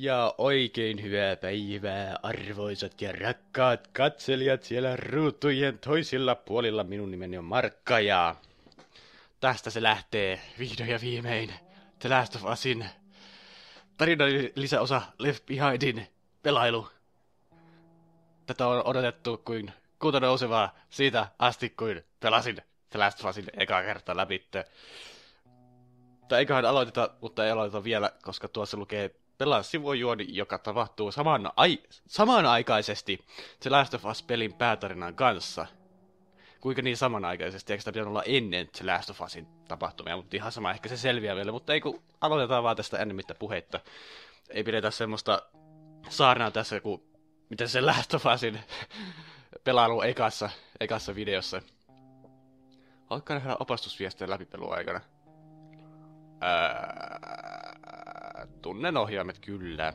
Ja oikein hyvää päivää, arvoisat ja rakkaat katselijat siellä ruutujen toisilla puolilla. Minun nimeni on Markka ja tästä se lähtee vihdoin ja viimein The Last of Usin tarinan lisäosa Left Behindin pelailu. Tätä on odotettu kuin kuuta nousevaa siitä asti, kuin pelasin The Last of Usin ekaa kertaa läpi. Tai eiköhän aloiteta, mutta ei aloiteta vielä, koska tuossa lukee pelaa sivujuoni, joka tapahtuu samanaikaisesti The Last of Us-pelin päätarinan kanssa. Kuinka niin samanaikaisesti? Eikö sitä pitänyt olla ennen The Last of Usin tapahtumia? Mutta ihan sama, ehkä se selviää vielä. Mutta ei kun aloitetaan vaan tästä ennemmittä puheitta. Ei pidetä semmoista saarnaa tässä, kuin miten se Last of Usin pelailu ekassa videossa. Haluatko nähdä opastusviestejä läpipelun aikana? Tunnen ohjaimet kyllä.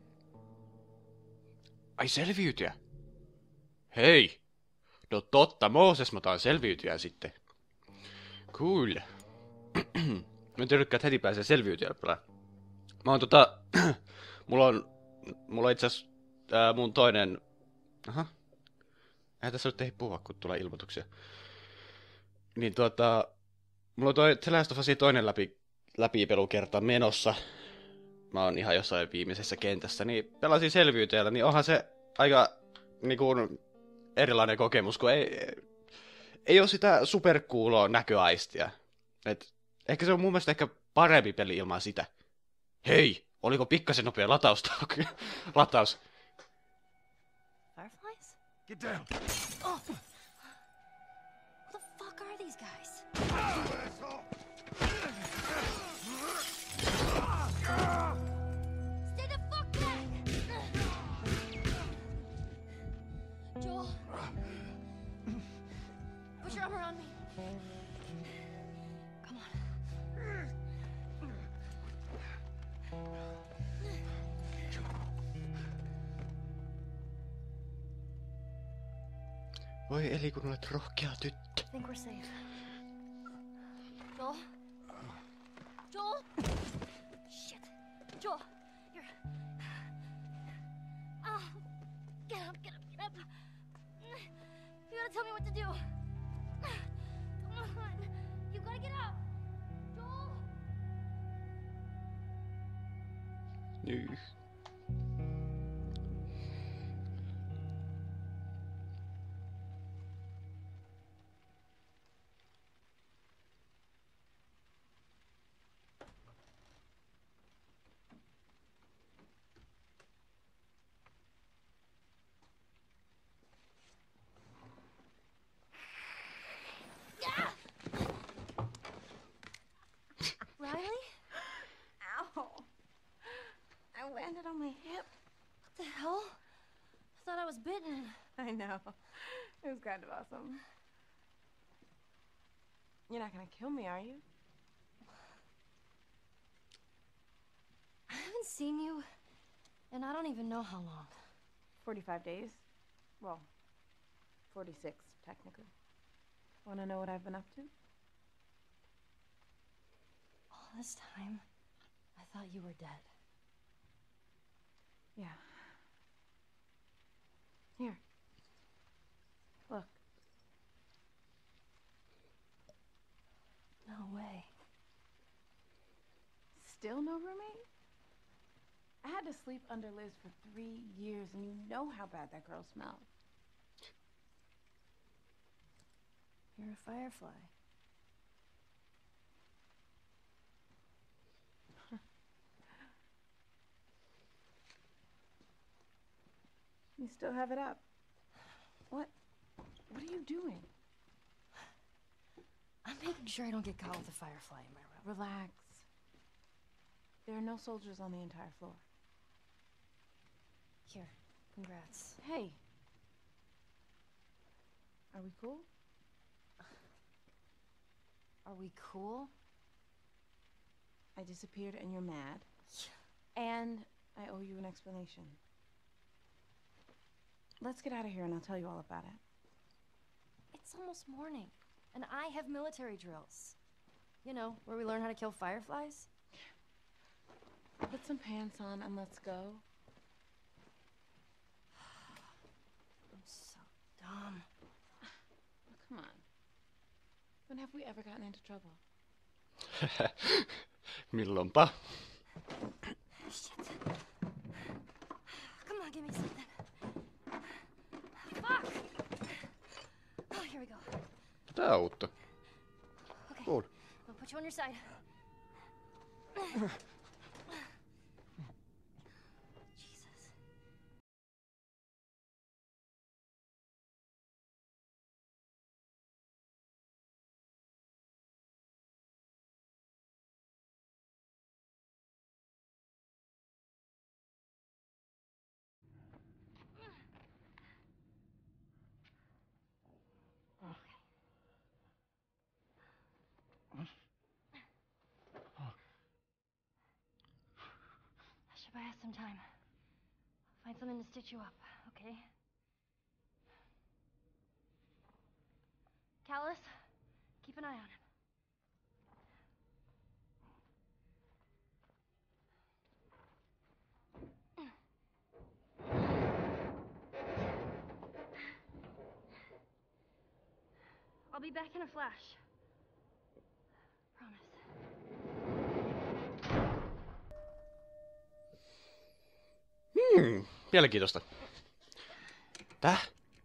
Ai selviytyjä. Hei. No totta, Mooses, mä otan selviytyjä sitten. Cool. Mä en tiedäkään, että heti pääsee selviytyjä pelaa. Mä oon mulla on itseas mun toinen... Aha. Eihän tässä nyt ehdi puhua, kun tulee ilmoituksia. Niin mulla on toi The Last of Usin toinen läpipelukerta menossa. Mä oon ihan jossain viimeisessä kentässä, niin pelasin selviytyjällä, niin onhan se aika niinku erilainen kokemus, kun ei oo sitä superkuuloa näköaistia. Et ehkä se on mun mielestä ehkä parempi peli ilman sitä. Hei, oliko pikkasen nopea lataus? Fireflies? Get down! Oh! Who the fuck are these guys? Stay the fuck back! Joel! Put your arm around me. Come on. Voi Eli, kun olet rohkea tyttö. I think we're safe. Joel? Joel? Shit. Joel, here. Oh, get up, get up, get up. You gotta tell me what to do. Come on. You gotta get up. Joel? Nyh. Riley? Ow. I landed on my hip. What the hell? I thought I was bitten. I know. It was kind of awesome. You're not gonna kill me, are you? I haven't seen you, and I don't even know how long. 45 days. Well, 46, technically. Wanna know what I've been up to? All this time, I thought you were dead. Yeah. Here. Look. No way. Still no roommate? I had to sleep under Liz for 3 years, and you know how bad that girl smelled. You're a firefly. You still have it up. What are you doing? I'm making sure I don't get caught with a firefly in my room. Relax. There are no soldiers on the entire floor. Here, congrats. Hey. Are we cool? Are we cool? I disappeared and you're mad. And I owe you an explanation. Let's get out of here and I'll tell you all about it. It's almost morning, and I have military drills. You know, where we learn how to kill fireflies. Put some pants on and let's go. I'm so dumb. Come on. When have we ever gotten into trouble? Milloinpa? Shit. Come on, give me something. Fuck! Oh, here we go. Tää on uutta. Okay. Cool. I'll put you on your side. Jesus. I should buy us some time. Find something to stitch you up, okay? Callus, keep an eye on him. I'll be back in a flash. Promise. Mielenkiintoista. Täh?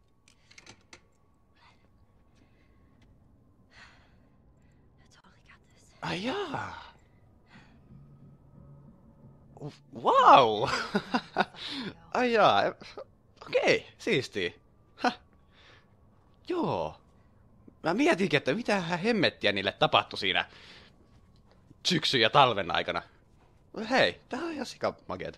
I totally got this. Ai jaa. Wow! Ai jaa. Okei, siistii. Häh. Joo. Mä mietinkin, että mitä hemmettiä niille tapahtui siinä syksyn ja talven aikana. Hei, tää on ihan sikamakeeta.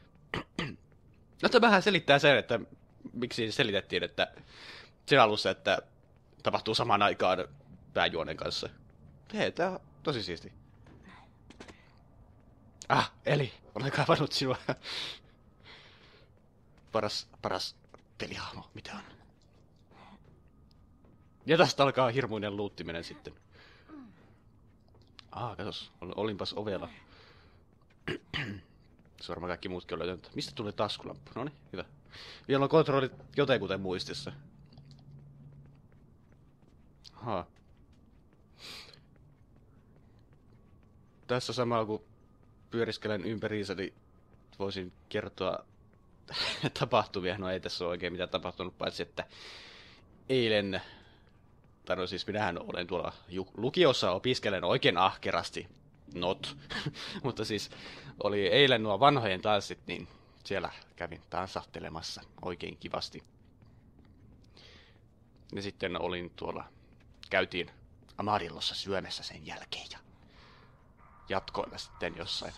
No tämähän selittää sen, että miksi selitettiin, että siinä alussa, että tapahtuu samaan aikaan pääjuonen kanssa. Hei, tää on tosi siisti. Eli, olen kaivannut sinua. Paras pelihahmo, mitä on? Ja tästä alkaa hirmuinen luuttiminen sitten. Katos, olinpas ovella. Se varmaan kaikki muutkin on löytänyt. Mistä tulee taskulamppu? Noniin, hyvä. Vielä on kontrollit jotenkuten muistissa. Tässä samalla kun pyöriskelen ympäriinsä, niin voisin kertoa tapahtumia. No ei tässä ole oikein mitään tapahtunut, paitsi että eilen, tai no siis minähän olen tuolla lukiossa, opiskelen oikein ahkerasti. Not. Mutta siis oli eilen nuo vanhojen tanssit, niin siellä kävin tanssahtelemassa oikein kivasti. Ja sitten olin käytiin Amarillossa syömässä sen jälkeen ja jatkoilla sitten jossain.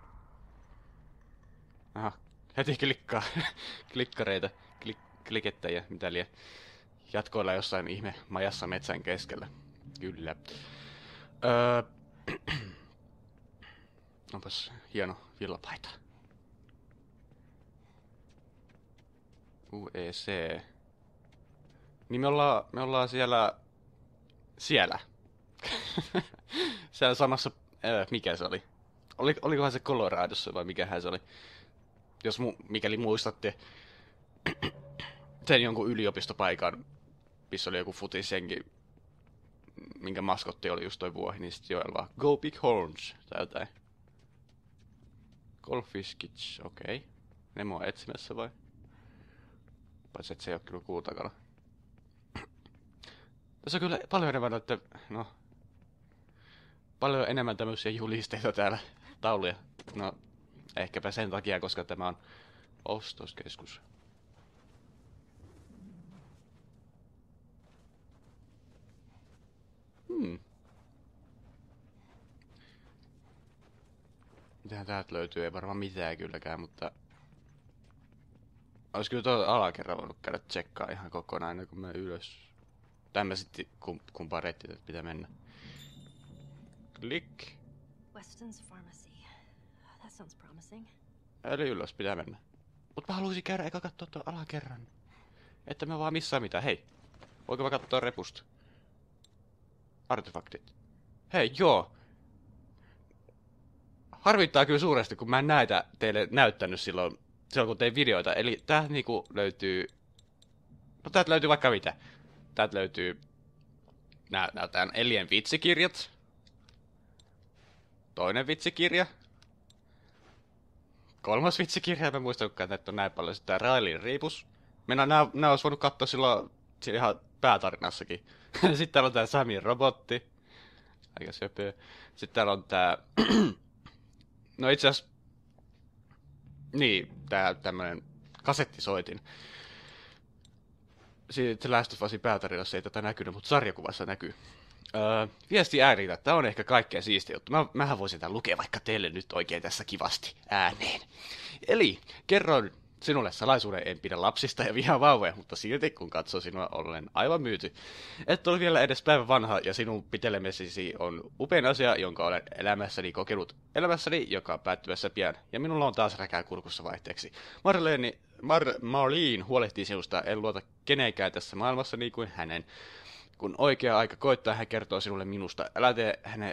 Heti klikkareita, klikettäjiä, mitä liian. Jatkoilla jossain ihme majassa metsän keskellä. Kyllä. Onpas hieno villapaita. UEC. Niin me ollaan siellä. Siellä samassa, mikä se oli? Olikohan se Coloradossa vai mikähän se oli? Jos mikäli muistatte sen jonkun yliopistopaikan, missä oli joku futisjengi, minkä maskotti oli just toi vuohi, niin sitten joella vaan Go Big Horns tai jotain. Goldfish Kids, okei. Nemo on etsimässä vai? Paitsi et se ei oo kyllä kultakala. Tässä on kyllä paljon enemmän paljon enemmän tämmöisiä julisteita täällä tauluja. No, ehkäpä sen takia, koska tämä on ostoskeskus. Mitähän täältä löytyy? Ei varmaan mitään kylläkään, mutta olis kyllä tuolla alakerran voinut käydä tsekkaa ihan kokonaan ennen kuin menen ylös. Tai mä sitten kumparettiin, että pitää mennä. Klik. Weston's Pharmacy. That sounds promising. Eli ylös pitää mennä. Mut mä haluaisin käydä eka kattoo tuon alakerran. Että mä vaan missaa mitään. Hei, voinko mä kattoo repusta? Artefaktit. Hei, joo. harvittaa kyllä suuresti, kun mä en näitä teille näyttänyt silloin kun tein videoita. Eli täältä niinku löytyy... No täältä löytyy vaikka mitä. Täältä löytyy... Näytään Elien vitsikirjat. Toinen vitsikirja. Kolmas vitsikirja, mä muistankaan, että näitä on näin paljon. Sitten tää Railin riipus. Nää olisi voinut katsoa silloin ihan päätarinassakin. Sitten täällä on tää Samin robotti. Aika söpöö. Sitten täällä on tää... No itse asiassa... Niin, tää tämmönen kasettisoitin. Sitten Last of Usin päätarinassa ei tätä näkynyt, mutta sarjakuvassa näkyy. Viesti ääritä, tää on ehkä kaikkein siistiä juttu. Mähän voisin tän lukea vaikka teille nyt oikein tässä kivasti ääneen. Eli, kerron sinulle salaisuuden, en pidä lapsista ja vihaa vauvoja, mutta silti kun katsoo sinua, olen aivan myyty. Et ole vielä edes päivän vanha ja sinun pitelemesisi on upein asia, jonka olen elämässäni kokenut. Elämässäni, joka on päättymässä pian. Ja minulla on taas räkää kurkussa vaihteeksi. Marlene huolehtii sinusta, en luota kenenkään tässä maailmassa niin kuin hänen. Kun oikea aika koittaa, hän kertoo sinulle minusta. Älä tee hänen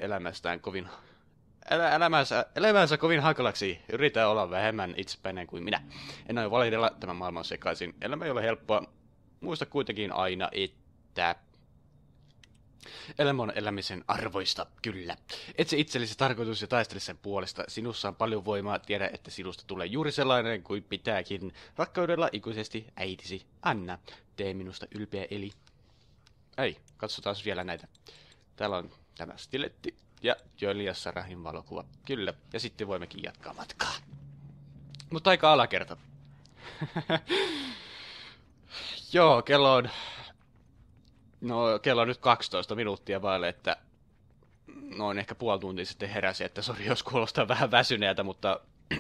elämänsä kovin hankalaksi. Yritä olla vähemmän itsepäinen kuin minä. En aio valehdella, tämä maailma on sekaisin. Elämä ei ole helppoa. Muista kuitenkin aina, että elämä on elämisen arvoista, kyllä. Etsi itsellesi tarkoitus ja taistele sen puolesta. Sinussa on paljon voimaa, tiedä, että sinusta tulee juuri sellainen kuin pitääkin. Rakkaudella ikuisesti, äitisi, Anna. Tee minusta ylpeä Eli. Ei, katsotaan vielä näitä. Täällä on tämä stiletti ja Julia Sarahin valokuva. Kyllä, ja sitten voimmekin jatkaa matkaa. Mutta aika alakerta. Joo, kello on nyt 12 minuuttia vaille, että noin ehkä puoli tuntia sitten heräsi, että sori jos kuulostaa vähän väsyneeltä, mutta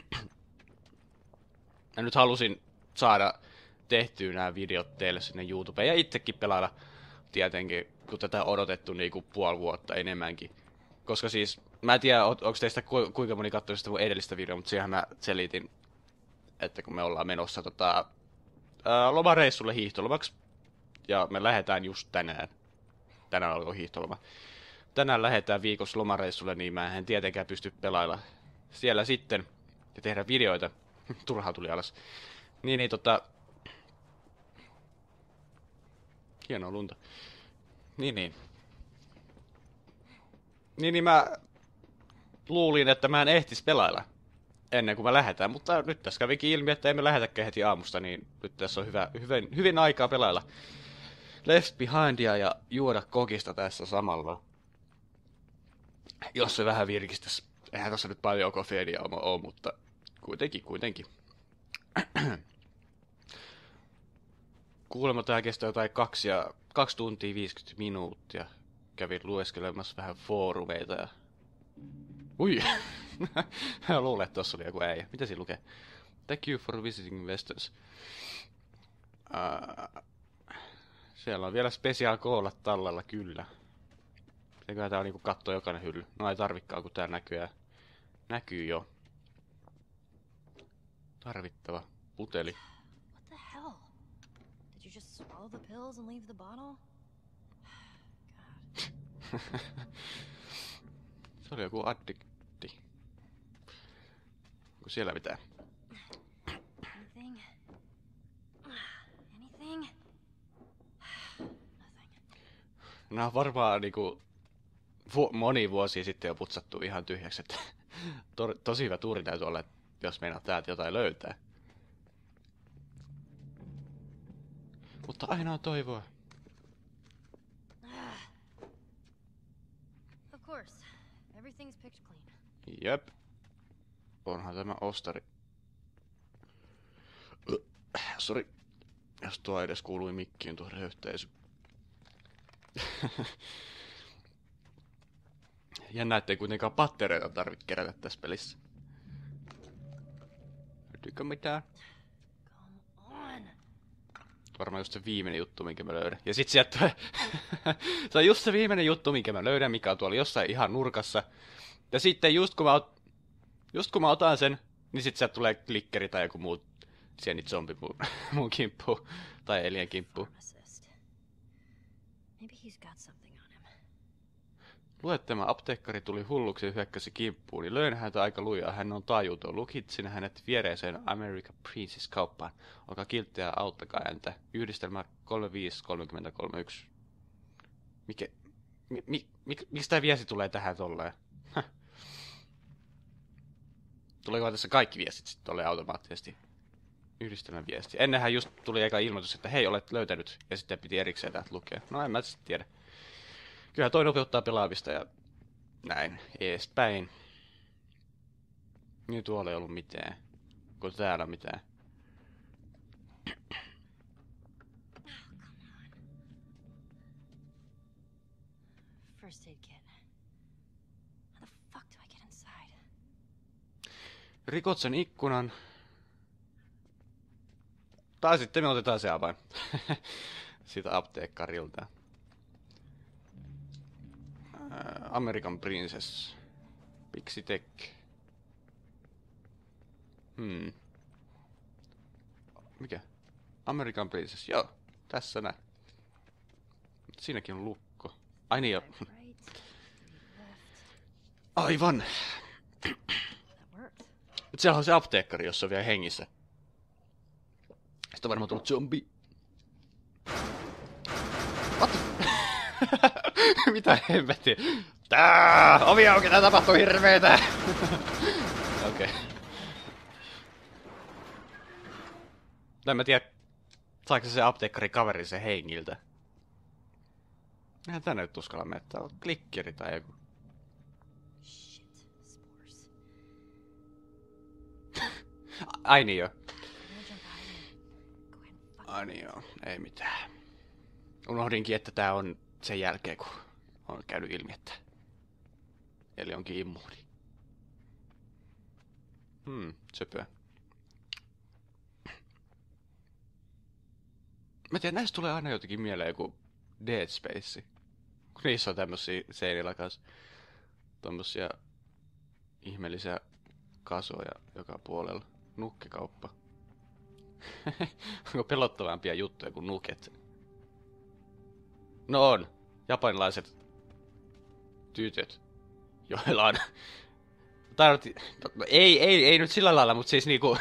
mä nyt halusin saada tehtyä nämä videot teille sinne YouTubeen ja itsekin pelailla tietenkin, kun tätä on odotettu niinku puoli vuotta enemmänkin. Koska siis, mä en tiedä, onko teistä kuinka moni katsoi sitä mun edellistä videoa, mutta siihen mä selitin, että kun me ollaan menossa lomareissulle hiihtolomaksi, ja me lähdetään just tänään. Tänään alkoi hiihtoloma. Tänään lähdetään viikossa lomareissulle, niin mä en tietenkään pysty pelailla siellä sitten ja tehdä videoita. Turhaa tuli alas. Hienoa lunta. Niin mä luulin, että mä en ehtis pelailla ennen kuin me lähdetään, mutta nyt tässä kävikin ilmi, että emme lähetäkään heti aamusta, niin nyt tässä on hyvin aikaa pelailla Left Behindia ja juoda kokista tässä samalla. Jos se vähän virkistäisi. Eihän tässä nyt paljon kofeiinia ole, mutta kuitenkin. Kuulemma tää kestää jotain 2 tuntia 50 minuuttia. Kävin lueskelemassa vähän foorumeita ja... Ui! Mä luulen, että tossa oli joku äijä. Mitä siinä lukee? Thank you for visiting investors. Siellä on vielä special callat tallella, kyllä. Mitenköhän tää on niinku kattoo jokainen hylly? No ei tarvikaan, kun tää näkyy jo. Tarvittava puteli. What the hell? Did you just swallow the pills and leave the bottle? God. Se oli joku addikti. Onko siellä mitään? Anything? Anything? Nothing. Nää on varmaan niinku moni vuosi sitten jo putsattu ihan tyhjäksi, että tosi hyvä tuuri täytyy olla, jos meinaa täältä jotain löytää. Mutta aina on toivoa. Of course. Everything's picked clean. Jep. Onhan tämä ostari. Sori. Jos tuo edes kuului mikkiin tuo röyhteisy. Jännä, ettei kuitenkaan pattereita tarvitse kerätä tässä pelissä. Löytyykö mitään? Come on. Varmaan just se viimeinen juttu, minkä mä löydän. Ja sit sieltä tulee... Se on just se viimeinen juttu, minkä mä löydän, mikä on tuolla jossain ihan nurkassa. Ja sitten just kun mä otan sen, niin sit sieltä tulee klikkeri tai joku muu sieni zombi mun kimppuun. Tai alien kimppuun. Pharmacist. Maybe he's got something on him. Luettema apteekkari tuli hulluksi ja hyökkäsi kimppuun, niin löin häntä aika lujaa. Hän on tajuton. Lukitsin hänet viereiseen American Princess kauppaan. Olkaa kilttiä, auttakaa häntä. Yhdistelmä 35-30-31. Miksi tää viesti tulee tähän tolleen? Tuleeko tässä kaikki viestit sitten tolleen automaattisesti? Yhdistelmän viesti. Ennenhän just tuli eka ilmoitus, että hei, olet löytänyt. Ja sitten piti erikseen täältä lukea. No en mä sitten tiedä. Kyllä toi nopeuttaa pelaamista ja näin eespäin. Niin tuolla ei ollut mitään. Kun täällä on mitään. First aid kit. How the fuck do I get inside? Rikot sen ikkunan. Tai sitten me otetaan se avain. Siitä apteekkarilta. American Princess. Pixie Tech. Mikä? American Princess. Joo, tässä näin. Siinäkin on lukko. Ai niin jo. Aivan. Nyt siellä on se apteekkari, jossa on vielä hengissä. Sitten on varmaan tullut zombi. What? Mitä hemmettiä? Tää! Ovi auki, tää tapahtuu hirveetä! Okei. En mä tiedä, saako se apteekkari kaveri sen hengiltä. Eihän tänne nyt uskalla mennä, tää on klikkeri tai joku. Shit, spores. Ai niin joo. I'm gonna jump out and go ahead and fuck. Ai niin joo, ei mitään. Unohdinkin, että tää on sen jälkeen, kun on käynyt ilmi, että eli onkin immuuni. Söpöä. Mä tiedän, näistä tulee aina jotenkin mieleen joku Dead Space. Kun niissä on tämmösiä seinillä kanssa tommosia ihmeellisiä kasoja joka puolella. Nukkekauppa. Onko pelottavampia juttuja kuin nuket? No on. Japanilaiset tytöt, joilla on... No, ei nyt sillä lailla, mutta siis niinku...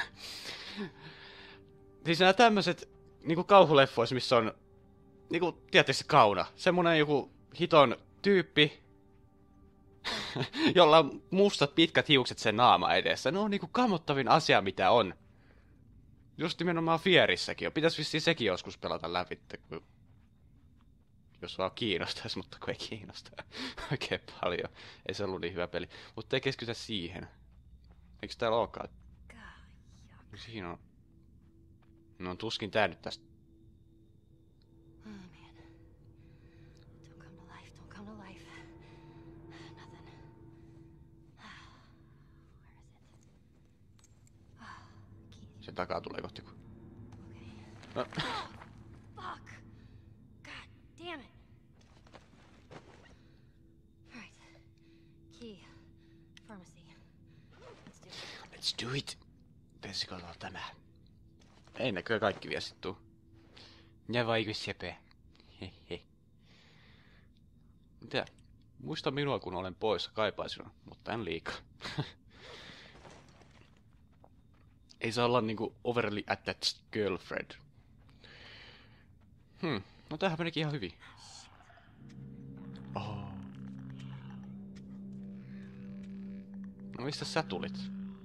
Siis nämä tämmöset niinku kauhuleffoissa, missä on... Niinku, tietysti kauna. Semmonen joku hiton tyyppi, jolla on mustat pitkät hiukset sen naama edessä. Ne on niinku kammottavin asia, mitä on. Just nimenomaan Fierissäkin on. Pitäis vissiin sekin joskus pelata läpi, kun... Jos vaan kiinnostaisi, mutta kun ei kiinnosta oikein paljon. Ei se ollut niin hyvä peli. Mutta ei keskitytä siihen. Eikö täällä olekaan? Siinä on... No tuskin tää nyt tästä. Oh man. Don't come to life, don't come to life. Nothing. Where is it? Key. Sen takaa tulee kohti. Okay. No. Fuck. God damn it. Alright. Key. Pharmacy. Let's do it. Let's do it. Pitäisikö olla tämä? Ei näköjään kaikki viestit tuu. Ja vaiku sepä. Hehe. Mitä? Muista minua kun olen poissa, kaipaisin sinua, mutta en liikaa. Ei saa olla niinku overly attached girlfriend. No tämähän menikin ihan hyvin. Oh. No mistä sä tulit?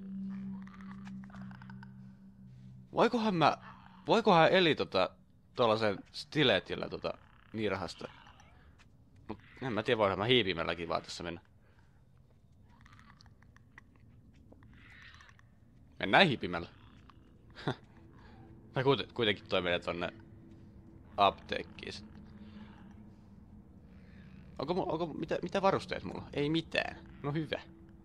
Voikohan eli tuollaisen stiletillä niirahasta? Mut en mä tiedä, voinhan mä hiipimälläkin vaan tässä mennä. Mennään hiipimällä. Mä kuitenkin toi menee tonne apteekkiin. Onko mitä varusteet mulla? Ei mitään. No hyvä.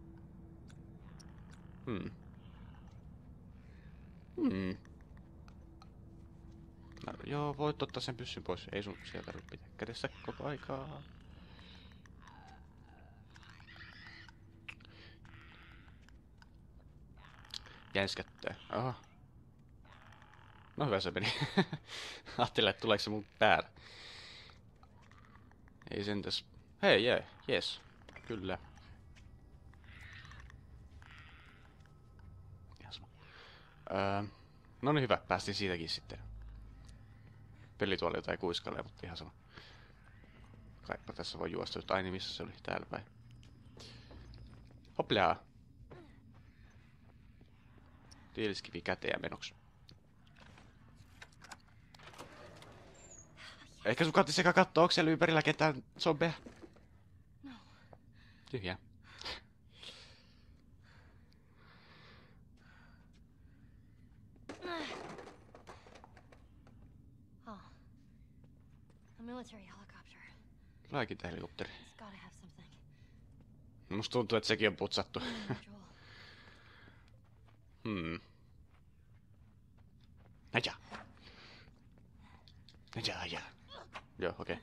No, joo, voit ottaa sen pyssyn pois. Ei sun sieltä tarvitse pitää kädessä koko aikaa. Jänskättää. Oho. No hyvä se meni. Ajattelin, että tuleeko se mun päällä. Ei sentäs. Hei, jees. Kyllä. Ihan sama. No niin hyvä, päästiin siitäkin sitten. Pelituoli jotain kuiskalle, mutta ihan sama. Kaipa tässä voi juosta, ai niin missä se oli, täällä päin. Hoplaa. Tiiliskivi käteen ja menoksi. Ehkä sun kannattaisi sekä katsoa, onko siellä ympärillä ketään zombeja? Tyhjää. Oh. A military helicopter. Lääkintähelikopteri. It's gotta have something. Musta tuntuu, että sekin on putsattu. Joel. Aja. Aja. Joo, okei.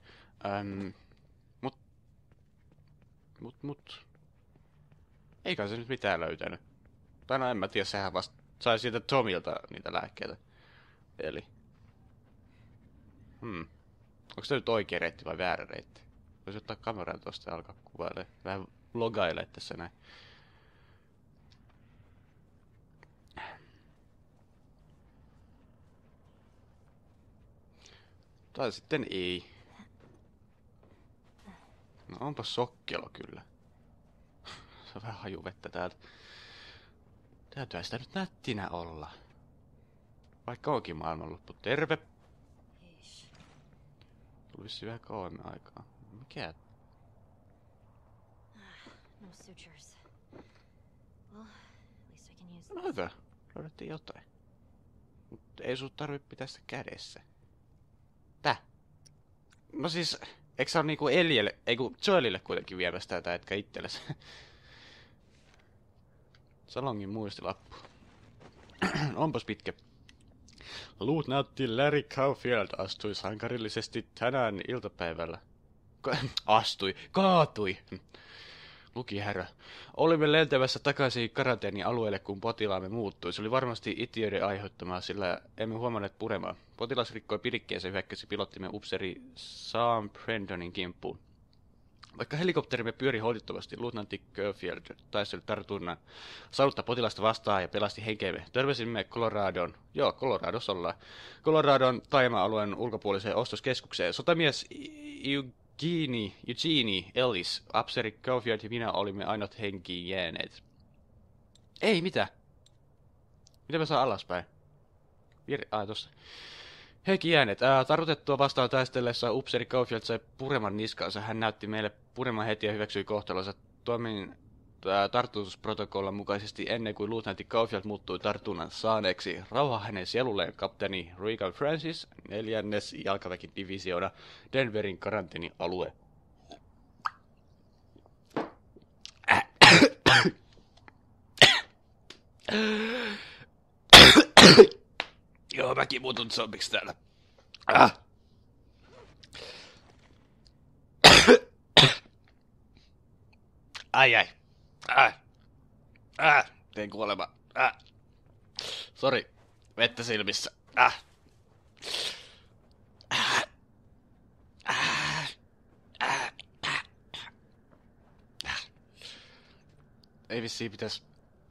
Mut. Eikä se nyt mitään löytänyt. Tai no en mä tiedä, sehän vasta sai siitä Tomilta niitä lääkkeitä. Eli. Onko se nyt oikea reitti vai väärä reitti? Voisi ottaa kameran tosta ja alkaa kuvailla. Vähän vlogailee tässä näin. Tai sitten ei. No onpa sokkelo kyllä. Se on vähän hajuvettä täältä. Täytyyhän sitä nyt nättinä olla. Vaikka onkin maailmanloppu. Terve! Yeesh. Tuli vissiin vähän kauemmin aikaa. Mikä? No sutures. Well, at least I can use No hyvä. Löydettiin jotain. Mut ei sun tarvitse pitää sitä kädessä. Tää? No siis, eikö sä oo niinku Elielle, Joelille kuitenkin viemästä tätä, etkä itsellesi? Salongin muistilappu. Onpas pitkä. Luutnantti Larry Caulfield astui sankarillisesti tänään iltapäivällä. Kaatui. Luki härä. Olimme lentävässä takaisin karanteenialueelle, kun potilaamme muuttui. Se oli varmasti itiöiden aiheuttamaa, sillä emme huomanneet puremaa. Potilas rikkoi pidikkeensä ja hyökkäsi pilottimme upseeri Sam Brendonin kimppuun. Vaikka helikopterimme pyöri holtittomasti, luutnantti Caulfield taisteli tartunnan saanutta potilasta vastaan ja pelasti henkeemme. Törmäsimme Coloradossa ollaan. Coloradon taajama-alueen ulkopuoliseen ostoskeskukseen. Sotamies Eugenie Ellis, upseeri Caulfield ja minä olimme ainoat henkiin jääneet. Ei, mitä? Miten mä saan alaspäin? Tossa. Henkiin jääneet. Tartutettua vastaan taistellessa upseeri Caulfield sai pureman niskansa. Hän näytti meille pureman heti ja hyväksyi kohtalonsa. Toimin tartutusprotokollan mukaisesti ennen kuin luutnantti Caulfield muuttui tartunnan saaneeksi. Rauha hänen sielulleen, kapteeni Regal Francis, 4. jalkaväkidivisioona, Denverin karanteenialue. Joo, mäkin muutun zombiksi täällä. Ai. Teen kuolema. Sori. Vettä silmissä. Ei vissiin pitäis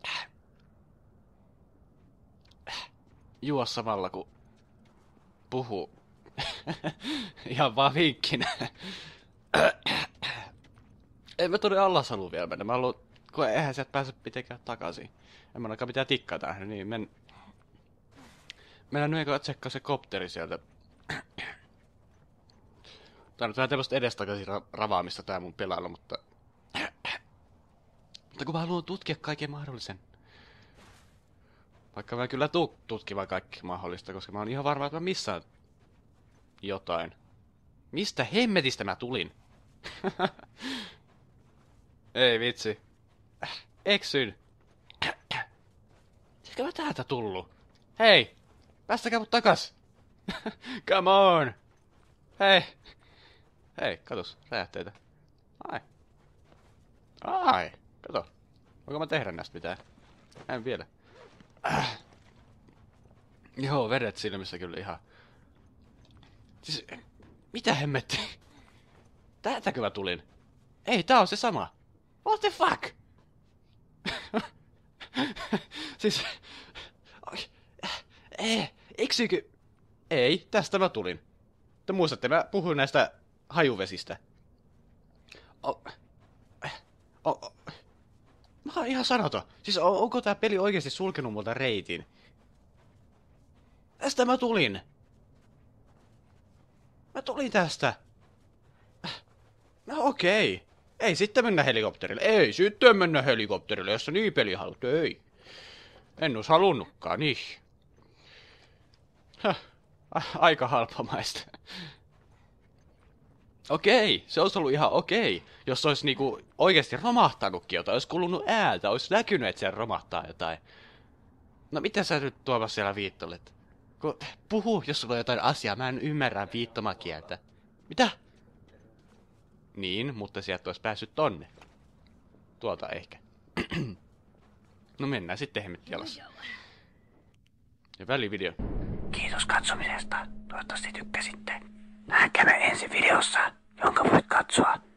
juo samalla kun puhuu. Ihan vaan vinkkinä. En mä todella allas halua vielä mennä. Mä haluan, kun eihän sieltä pääse mitenkään takaisin. En mä ainakaan mitään tikkaa tähän, niin mennään nyt eikä tsekkaa se kopteri sieltä. Tää on nyt vähän tämmöstä edestakaisin ravaamista tää mun pelailu, mutta kun mä haluan tutkia kaiken mahdollisen. Vaikka mä kyllä tutkimaan kaikki mahdollista, koska mä oon ihan varma, että mä missään jotain. Mistä hemmetistä mä tulin? Ei vitsi. Eksyn. Sieltä mä täältä tullu? Hei! Päästäkää mut takas! Come on! Hei, katos, räjähteitä. Ai, kato. Voinko mä tehdä näistä mitään? En vielä. Joo, vedet silmissä kyllä ihan. Siis, mitä hemmetti? Täältäkö mä tulin? Ei, tää on se sama. What the fuck? Siis... Eksikö... Ei, tästä mä tulin. Te muistatte, mä puhuin näistä hajuvesistä. Mä oon ihan sanoton. Siis onko tää peli oikeesti sulkenut multa reitin? Tästä mä tulin. Mä tulin tästä. No okei. Ei sitten mennä helikopterille. Ei sitten mennä helikopterille, jos sä niin peli haluat. Ei. En ois halunnutkaan, niin. Aika halpamaista. Okei, se olisi ollut ihan okei. Jos se olisi niinku oikeesti romahtanutkin jotain, olisi kuulunut äältä, olisi näkynyt, että se romahtaa jotain. No mitä sä nyt Tuomas siellä viittelet? Puhu, jos sulla on jotain asiaa, mä en ymmärrä viittomakieltä. Mitä? Niin, mutta sieltä olisi päässyt tonne. Tuolta ehkä. No mennään sitten hemmetti alas. Ja välivideo. Kiitos katsomisesta. Toivottavasti tykkäsitte. Nähdäänkö ensi videossa, jonka voit katsoa